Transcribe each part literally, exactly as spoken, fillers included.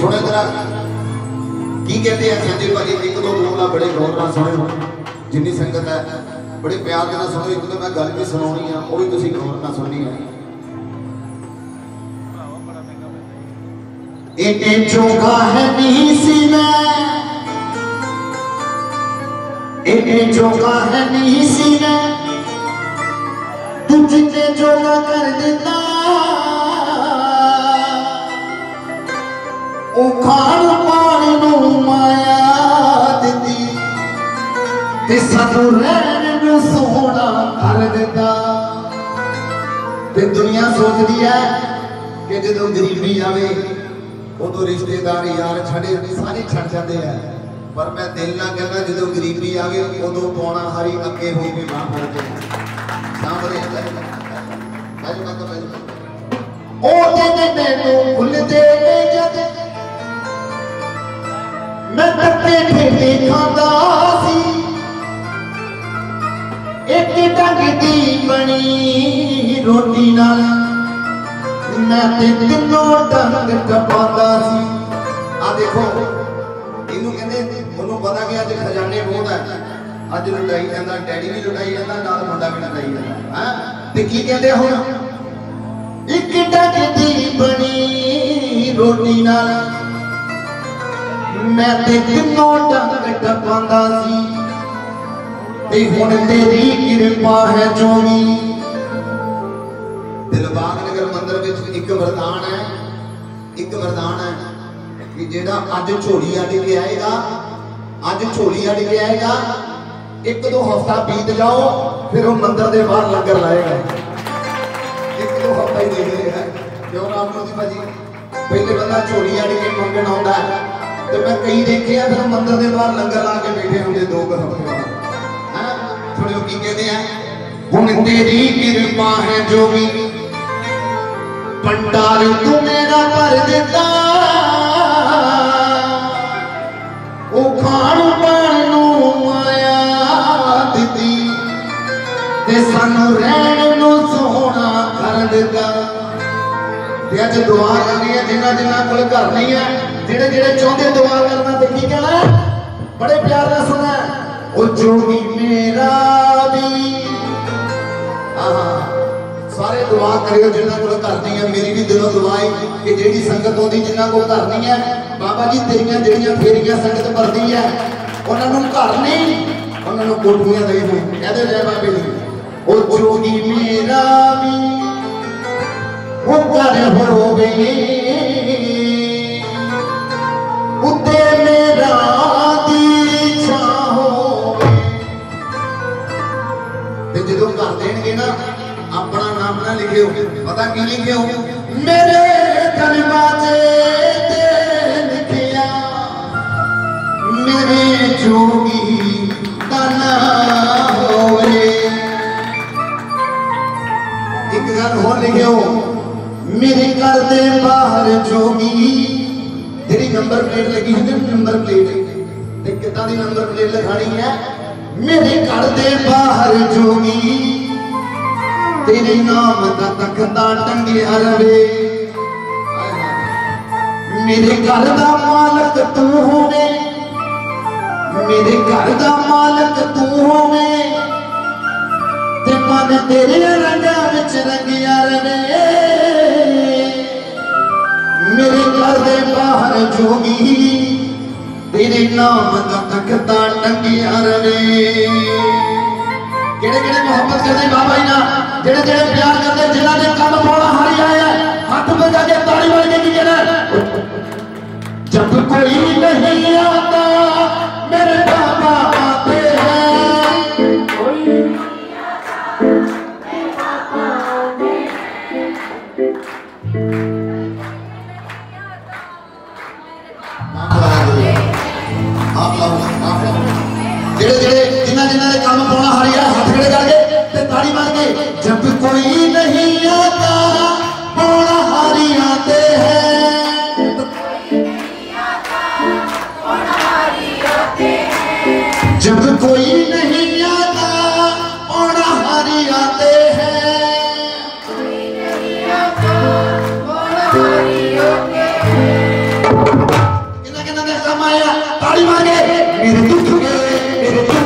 सुने जरा की कहते हैं संजय भाजी, एक दो बोल ना बड़े गौर ना सुने, जिन्नी संगत है बड़े प्यार के ना सुनो। एक तो मैं गल भी सुनानी है, वो भी तुसी गौर ना सुननी है। इन्हें जोगा है नहीं सी मैं, इन्हें जोगा है नहीं सी मैं, तू जिन्हें जोगा कर देता ओ खान पान नू माया दी ते सानू रहन नू सोहना कर देता। ते दुनिया सोचती है कि जदों गरीबी आवे उदों रिश्तेदार यार छड़े सारे छड़ जाते हैं, पर मैं दिल ना कहना जदों गरीबी आवे उदों पौना हरी अगे हो के बाह फड़ते हैं सामने ओ दिन मैनू भुलदे जद मैं धक्के ठेके खांदा सी, एक डंग दी बनी रोटी नाल मैं ते तीनों डंग टपांदा सी। आ देखो इनू कहंदे ओनू पता कि अज खजाने बहुत है, अज लुटाई जांदा, डैडी भी लुटाई जांदा, नाल मुंडा भी लुटाई जांदा है। ते की कहंदे हुण एक डंग दी बनी रोटी नाल मैं ते तीनों डंग टपांदा सी। ते हुण तेरी कृपा है जोगी। दिलबाग नगर मंदिर विच एक वरदान है, एक वरदान है कि जेड़ा अज झोली अड़ के आएगा, अज झोली अड़ के आएगा, एक दो हफ्ता बीत जाओ फिर वो मंदिर के बाहर लंगर लाएगा। एक दो हफ्ता ही देख लेगा क्यों राम मोदी भाजी। पहले बंदा झोली अड़ के मंगन आउंदा है तो मैं कई देखे फिर मंदिर के बाहर लंगर ला के बैठे होंगे दो हफ्ते बाद। थोड़े की कहते हैं हुण तेरी कृपा है जोगी, भंडार तू मेरा भर देता ओ खान पान नू माया दी ते सानू रहन नू सोहना कर देता। ते अज दुआ करनी है जिन्ना जिन्ना कोल घर नहीं है, जेड़े जेड़े चाहते दुआ करना ते की कहना बड़े प्यार नाल सुना ओ जोगी मेरा भी। हाँ सारे दुआ करियो जिन्ना कोल घर नहीं है। मेरी भी दिलों दुआ है कि जेड़ी संगत होती जिन्ना कोल घर नहीं है, बाबा जी तेरियां जेड़ियां फेरियां संगत भरदी है उन्हां नूं घर नहीं उन्हां नूं कोठियां दे दो। कहदे जय बाबे दी ओ जोगी मेरा भी वो घर होवे उत्ते मेरा दी छां होवे। ते जदों घर देणगे ना अपना नाम ना लिखियो, पता की लिखियो मेरे दरवाजे ते लिखिया मेरे जोगी दा नाम होवे। एक गल होर लिखियो मेरे घर दे बाहर जोगी, तेरी नंबर प्लेट लगी होंदी नंबर प्लेट ते कितना दी नंबर प्लेट लिखानी है मेरे घर दे बाहर जोगी तेरे नाम का तख्ता टंगिया रवे। मेरे घर दा मालक तू होवे, मेरे घर दा मालक तू होवे ते मन तेरे रंगा विच रंगिया रवे। मेरे घर दे बाहर जोगी तेरे नाम का तख्ता टंगिया रवे। केड़े केड़े मोहब्बत करते बाबा जी ना, जेड़े जेड़े प्यार करते जिन्हां दे कम पौड़ा हारी आया हाथ बजा के ताड़ी मार के की कहना जब कोई नहीं आता मेरे बाबा आते हैं। कोई नहीं आता मेरे बाबा आते हैं। जेड़े जेड़े जिन्हां जिन्हां दे कम पौड़ा हारी आया हाथ खड़े करके ते ताड़ी मार के जब कोई नहीं आता पौड़ा हारी आते हैं। जब कोई नहीं आता पौड़ा हारी आते हैं। कोई नहीं आता पौड़ा हारी आते हैं। ताली मार के मेरे दुख के मेरे दुख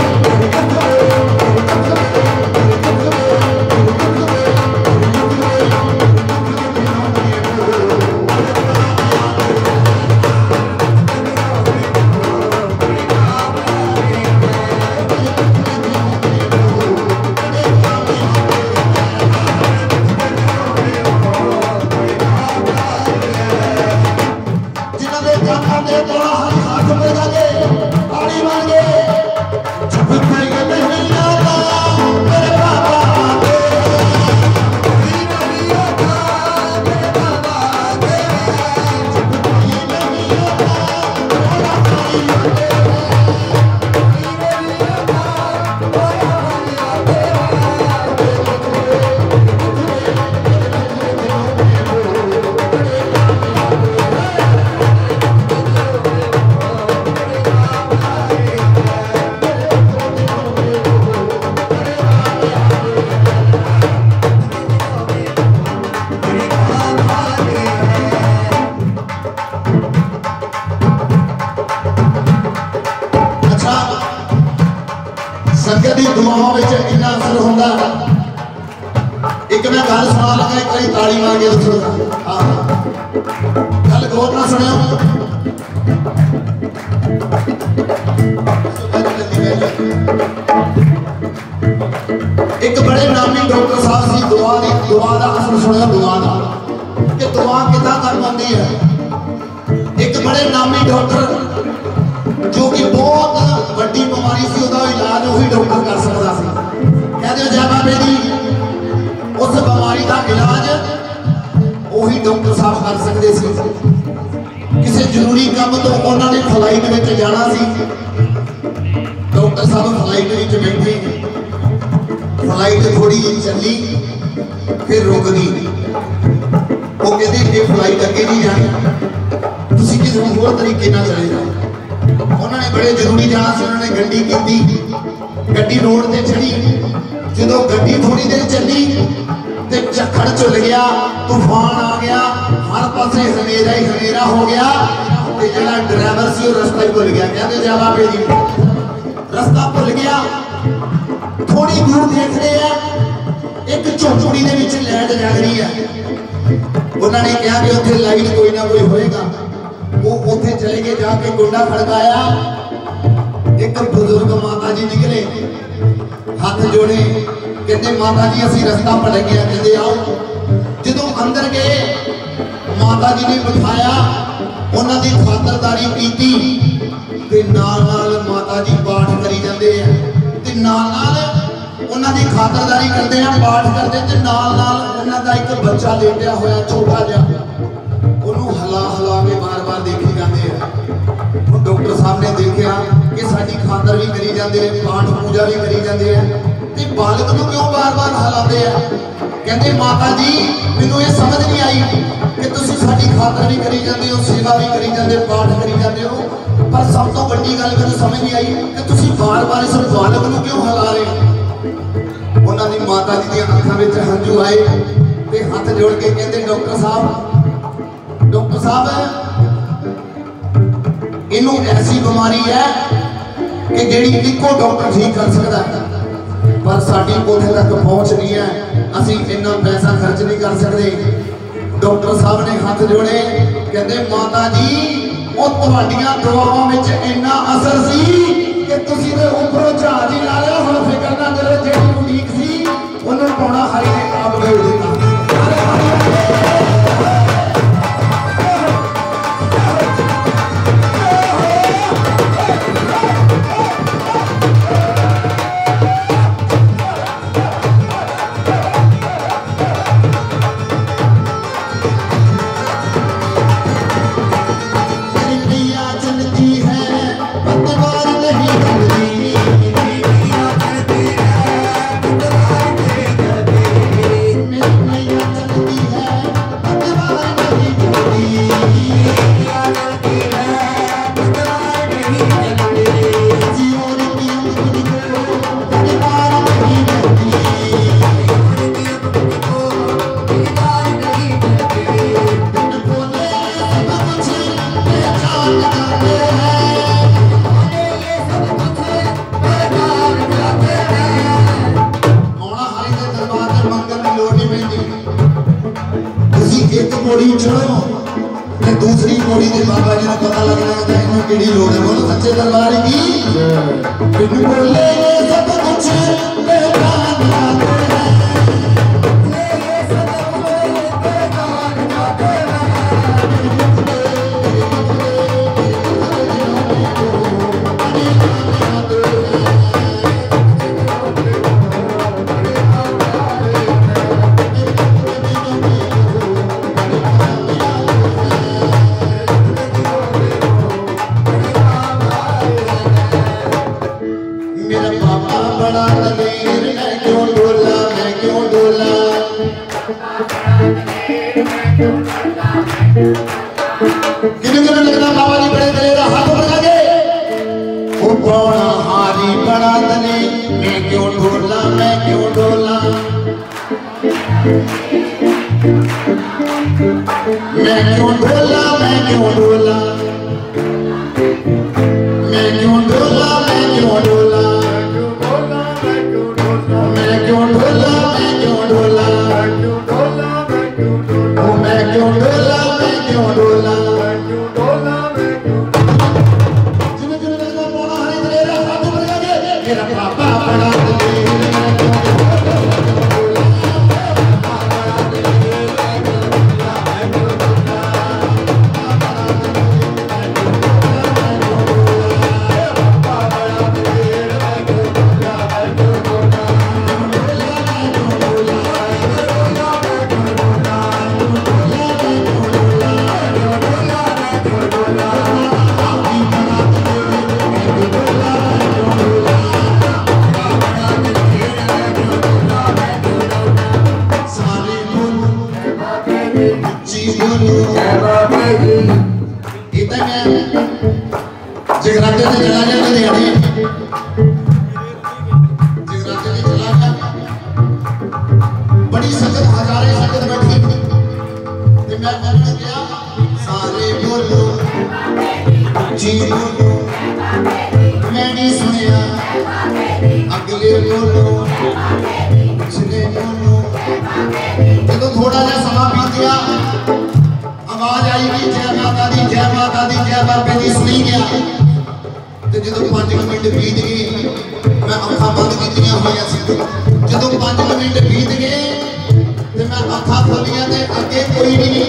संगत की दुआओं में इन्ना असर होंदा। एक मैं गल सुना लगा, एक बार ताली मार के दसो। हाँ गल गौर ना सुनियो। एक बड़े नामी डॉक्टर साहब सी दुआ दी दुआ का असर सुनियो। दुआ का कि दुआ कितना कर पाती है। एक बड़े नामी डॉक्टर जो कि बहुत बड़ी बीमारी सी, उसका इलाज वही डॉक्टर कर सकता सी। कहते जय बाबे दी उस बीमारी का इलाज वही डॉक्टर साहब कर सकते सी। किसी जरूरी काम तो उन्होंने फ्लाइट में जाना सी। डॉक्टर साहब फ्लाइट में बैठे, फ्लाइट थोड़ी चली फिर रुक गई। वो कहते ये फ्लाइट अगे नहीं जानी, तुम किसी होर तरीके ना चले जाओ। उन्होंने बड़े जरूरी जाना से उन्होंने गड्डी की, गड्डी रोड से चढ़ी। जो गड्डी थोड़ी देर चली तो झक्खड़ चुल गया, तूफान आ गया, हर पासे हनेरा ही हनेरा हो गया। तो जो ड्राइवर से रास्ता ही भुल गया। कहते जा बाबे जी रास्ता भुल गया। थोड़ी दूर देख रहे हैं एक झोपड़ी के विच लाइट जग रही है। उन्होंने कहा कि उत्थे लाइट कोई ना कोई होएगा। वो उथे चले गए, जाके गुंडा खड़काया। एक बुजुर्ग माता जी निकले, हाथ जोड़े, कहते माता जी असी रास्ता भटक गया। कहते आओ। जो अंदर गए माता जी ने बिठाया, उन्होंने खातरदारी की। नाल नाल माता जी पाठ करी जाते हैं, नाल नाल उन्होंने खातरदारी करते हैं, पाठ करते। नाल नाल उन्होंने एक बच्चा लेटिया होया छोटा जिहा, हला हला के बार बार देखी जाते हैं। डॉक्टर साहब ने देखा कि साड़ी खातर भी करी जाते हैं, पाठ पूजा भी करी जाते हैं, तो बालक को क्यों बार बार हिलाते हैं। कहते माता जी मैनू ये समझ नहीं आई कि तुम साड़ी खातर भी करी जाते हो, सेवा भी करी जाते हो, पाठ करी जाते हो, पर सब तो बड़ी गल मैनू समझ नहीं आई कि तुम बार बार इस बालक को क्यों हिला रहे हो। उन्होंने माता जी की अखां में हंझू आए तो हाथ जोड़ के कहते डॉक्टर साहब डॉक्टर साहब इनू ऐसी बीमारी है कि जिहड़ी इको डॉक्टर ठीक कर सकता है, पर साडी उत्थे तक पहुंच नहीं है, असी इन्ना पैसा खर्च नहीं कर सकते। डॉक्टर साहब ने हाथ जोड़े, कहते माता जी वो तुहाडियां दुआवां विच इन्ना असर सी कि तुसीं ते उपरों जहाज ही ला लिया। हुण फिकर ना करो, जिहड़ी उड़ीक सी उन्होंने पाउणा हरी ने आप भेज दिता। दूसरी घोड़ी के बाबा जी को पता लगना होता है इन्होंने केड़ी लोड़ है। बोलो सच्चे दरबार की। बिन बोले सब कुछ बेगान जाते हैं। जगराते से चला गया लुधियाने, जगराते से चला गया, बड़ी संगत हजारे संगत बैठी ते मैं बोलने गया सारे बोलो जी बोलो मैं नहीं सुनिया अगले बोलो पिछले बोलो। जब थोड़ा सा समा बीत गया आवाज आई कि जय माता दी जय माता दी जय बाबे दी सुनी गया। जो पांच मिनट बीत गए मैं अखा बंद कीतियां होइयां सी। जो पांच मिनट बीत गए ते मैं अखा खोलियां ते अगे कोई नहीं,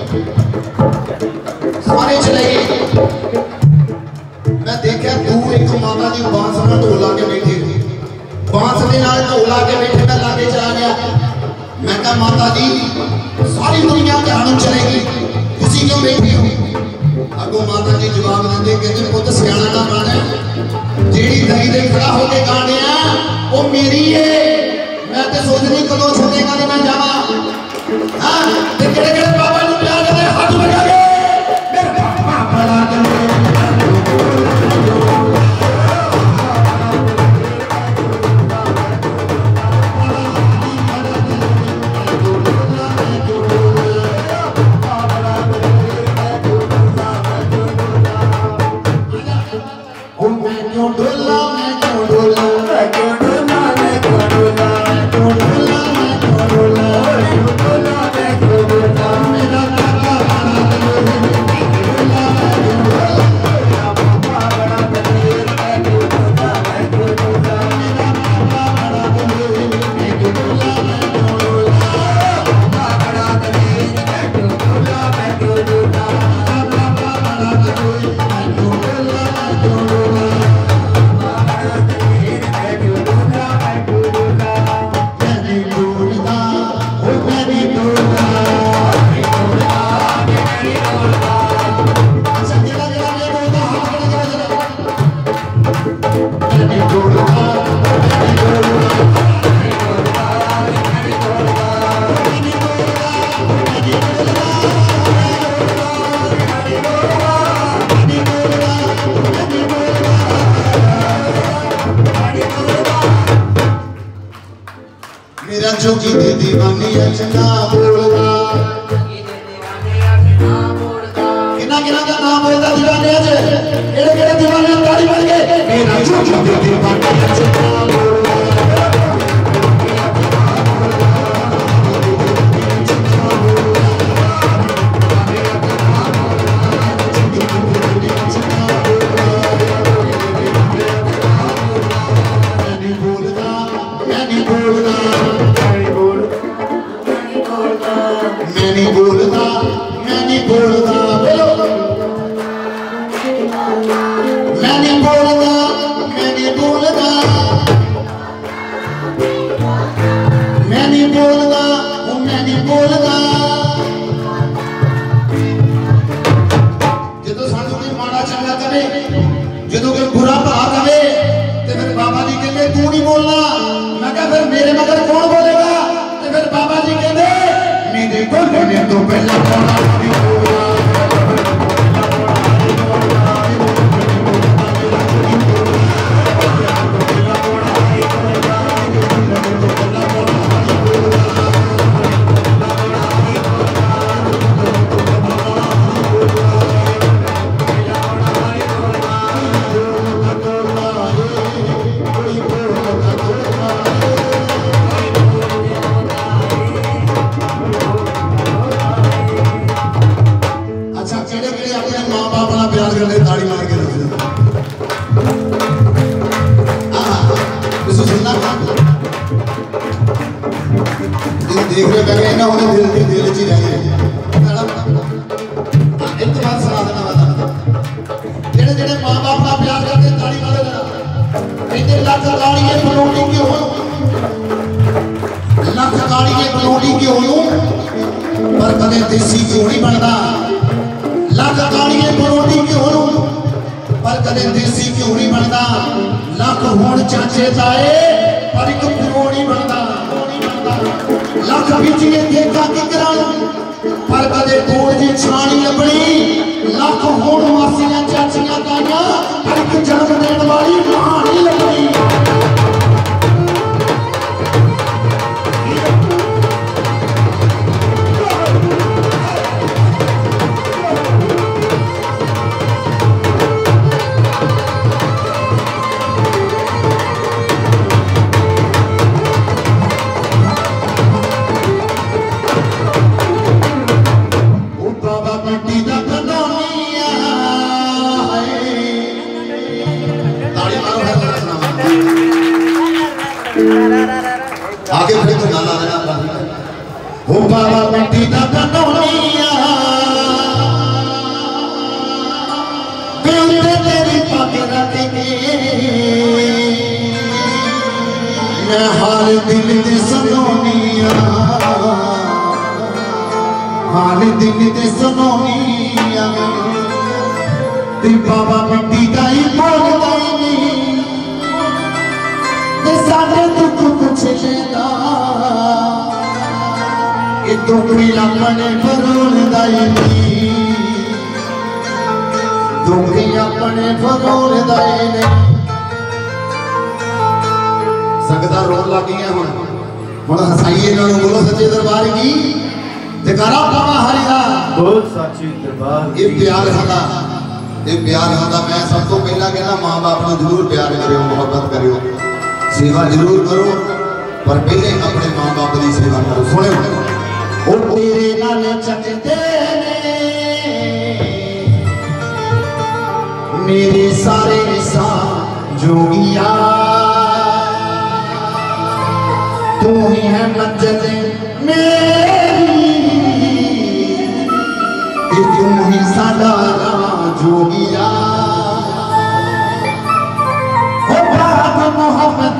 सारे चले गए। मैं देखा दूर एक माता जी बांस नाल ढोल ला के बैठे, बांस दे नाल ढोल ला के बैठे। मैं लागे चला गया, मैं कहा माता जी सारी दुनिया ध्यान चलेगी, तुसी क्यों बैठी हो? अगो माता जी जवाब देंगे, कहते पुत सियाणा ना बन, जेड़ी दही दे खड़ा होके गाने आ वो मेरी है। मैं तो सोचनी कदों छुटेगा ते मैं जावा। हां ते केड़े केड़े बाबा नु प्यार करदे हाथ लगा के मेरे पापा बड़ा कर जोगी दे दीवानी अचना बोलदा, किना किना दा नाम बोलदा दीवाने अज, केड़े केड़े दीवाने ताड़ी बन गए। मेरा जोगी दे दीवानी अचना बोलदा, महीने तो पहला देख रहे बैठे ना उन्हें दिल दिल दिल ची रह गए एक बात सुना देना वाला जेड़े जेड़े मां बाप का प्यार करके ताड़ी मारे ना इधर लाख गाड़ी है बलोड़ी के हो लाख गाड़ी है बलोड़ी के हो पर कदे देसी क्यों नहीं बनता लाख गाड़ी है बलोड़ी के हो पर कदे देसी क्यों नहीं बनता लाख होण चाचे ताए पर एक क्यों नहीं बनता लख बिचिए देखा किकरा पर कदे कोड़ दी छानी लबड़ी लख होण मासियां चाचियां ताइयां पर एक जन्म देण वाली मां नहीं लबड़ी आगे फिर तो गाना आना हो बाबा बेटी दा बनोनिया बेउते तेरी पाके रख के मैं हाल दिल दे सुनोनिया हाल दिल दे सुनोनिया ते बाबा बेटी दा ही बोलदा ही नहीं सारे दुख कुछ लेना ये दुखी अपने फरोल दाई दुखी अपने फरोल दाई ने संगता रोन लग गई हुण हुण हसाइए ना बोलो सच्चे दरबार की जयकारा पावा हरि दा बोल सच्चे दरबार ये प्यार हदा ये प्यार हदा मैं सब तो पहला कहना मां बाप को जरूर प्यार करियो मोहब्बत करियो सेवा जरूर करो पर पहले अपने मां बाप की सेवा करो सुने ओ तेरे नाल चकते ने मेरे सारे सा जोगिया तू ही है मंजिल मेरी तू ही साडा जोगिया मोहब्बत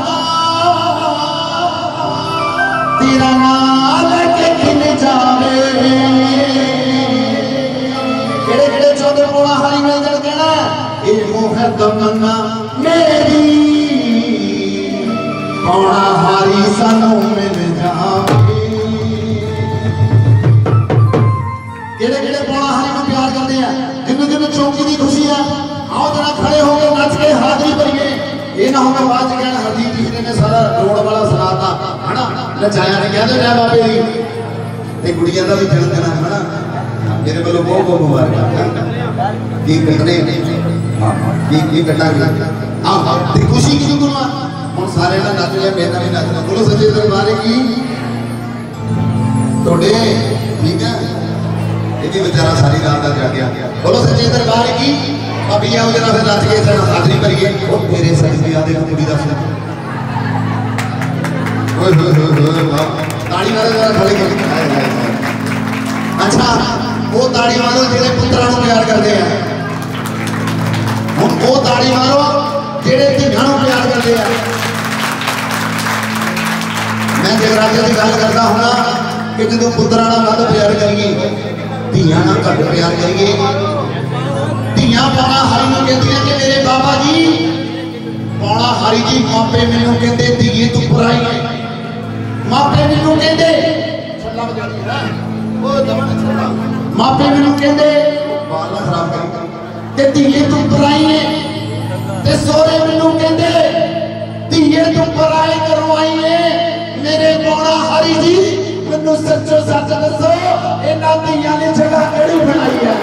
तेरा नाल के खिल जावे केड़े केड़े चौदह पोड़ा हरी मिल जड़ देना ये मोह तमन्ना मेरी पोड़ा हरी सानू मिल जावे केड़े केड़े पोड़ा हरी में प्यार करते हैं जिन्हों जिन्हों चौकी की खुशी है आओ जरा खड़े होकर नच के हाजिरी करिए ये ना होगा बाद में कहना हरदीप पिछले ने सारा रोड वाला सुनाता है ना नचाया ने कहते जय बाबे दी ते गुड़िया का भी जन्म दिन है ना मेरे वालों बहुत बहुत मुबारक की कटने की की कटा हां हां ते खुशी की क्यों हुन सारे ना नच लिया मेरा भी नचना बोलो सच्चे दरबार की तोड़े ठीक है ये बेचारा सारी रात का जागया बोलो सच्चे दरबार की अभी आओ जरा फिर नच के इधर हाजिरी करिए ओ तेरे सजदे आदे कुड़ी दा ओए ओए ओए वाह ताड़ी मारो जरा खड़े कर अच्छा वो ताड़ी मारो जेड़े पुत्रा नु प्यार करदे हैं हम वो ताड़ी मारो जेड़े धीआं नु प्यार करदे हैं मैं जगराते दी गल करदा हुंदा कि जदों पुत्रा नाल वध प्यार करिए धीआं नाल घट प्यार करिए धीआं पौड़ा हरी नूं कहदियां कि मेरे बाबा जी पौड़ा हरी जी मापे मैनूं कहंदे धीए तू पुराई मापे मैनूं कहंदे छल्ला बजादी है मापे मैनू कहते बाला खराब करी ते धीए तू पराई है ते सोरे मैनू कहते धीए तू पराई करवाई है। मेरे पौना हरी जी मैनू सच्चो सच दसो इन्हां धीआं दी जगह किहड़ी बनाई है?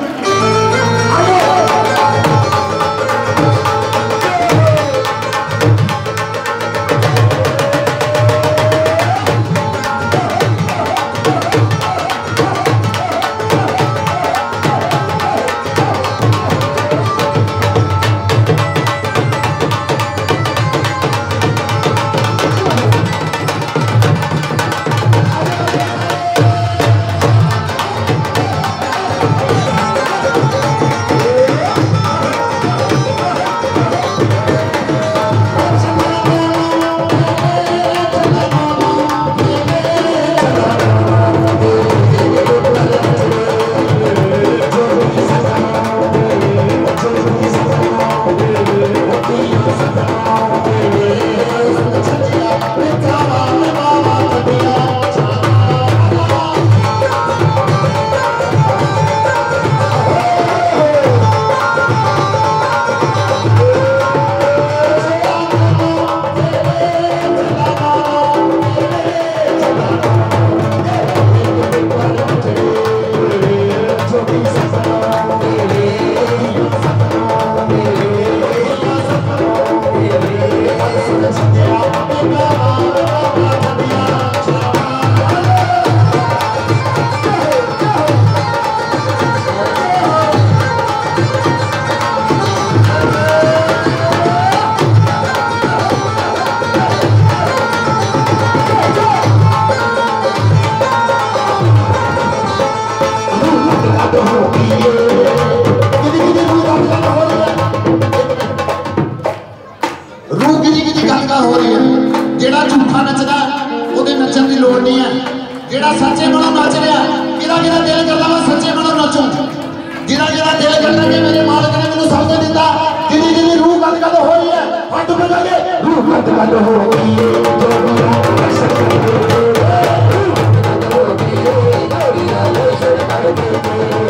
जेड़ा झूठा नचदा ओदे नचन की लोड़ नहीं है। जेड़ा सच्चे मनों नच रहा किदा किदा दिल करदा मैं सच्चे मनों नचूं। जिदा जिदा दिल करदा कि मेरे मालिक ने मैनूं सब कुछ दिता जिदी जिदी रूह गदगद हो रही है हट बजा के रूह गदगद हो रही है जो मेरा सच्चा रूह गदगद हो रही है